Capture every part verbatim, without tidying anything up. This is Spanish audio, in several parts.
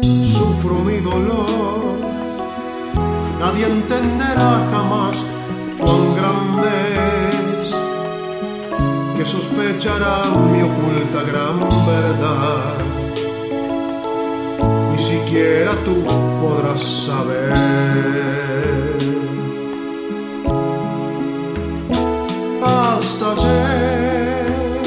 sufro mi dolor. Nadie entenderá jamás cuán grande es, que sospechará mi oculta gran verdad. Ni siquiera tú podrás saber. Hasta ayer,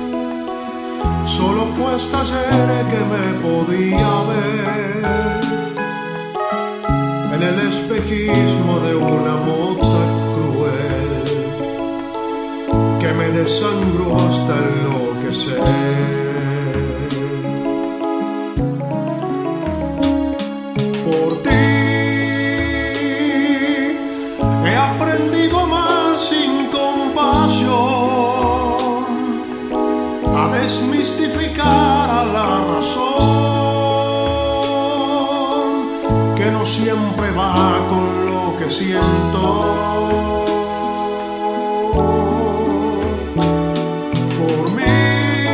solo fue hasta ayer que me podía ver en el espejismo de una mota cruel que me desangró hasta enloquecer. Por ti he aprendido más sin compasión, a desmistificar a la razón, que no siempre va con lo que siento. Por mí,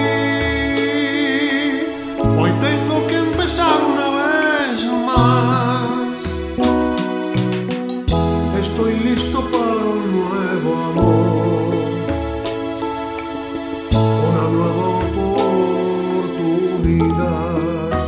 hoy tengo que empezar una vez más. Estoy listo para un nuevo amor, una nueva oportunidad.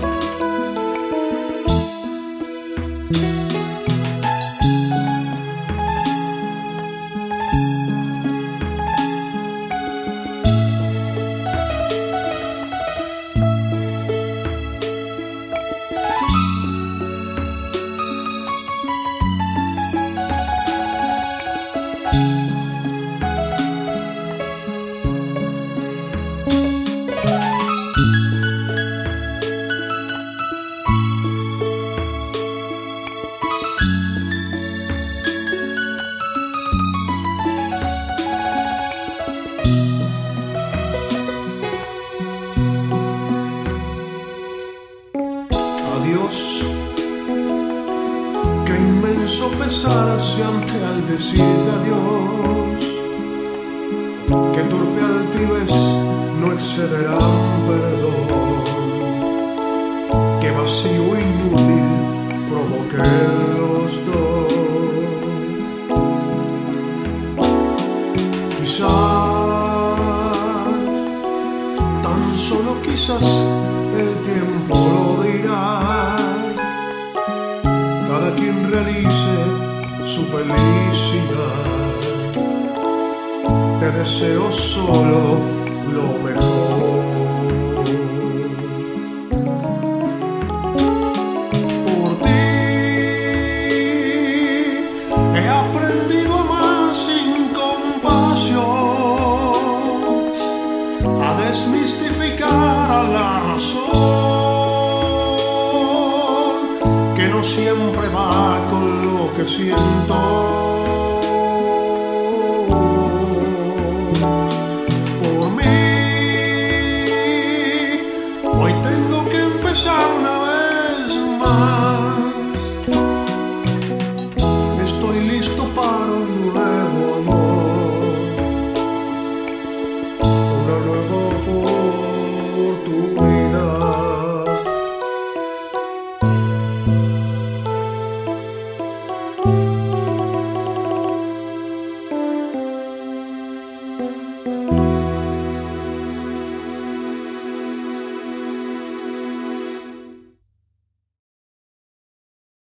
Adiós, qué inmenso pesar siente al decirte adiós, que torpe altivez no excederán perdón, que vacío inútil provoqué los dos. Quizás, tan solo quizás, el tiempo lo dirá. Cada quien realice su felicidad. Te deseo solo lo mejor. Por ti he aprendido más sin compasión, a desmistificar a la razón, que no siempre va con lo que siento. Por mí, hoy tengo que empezar una vez más.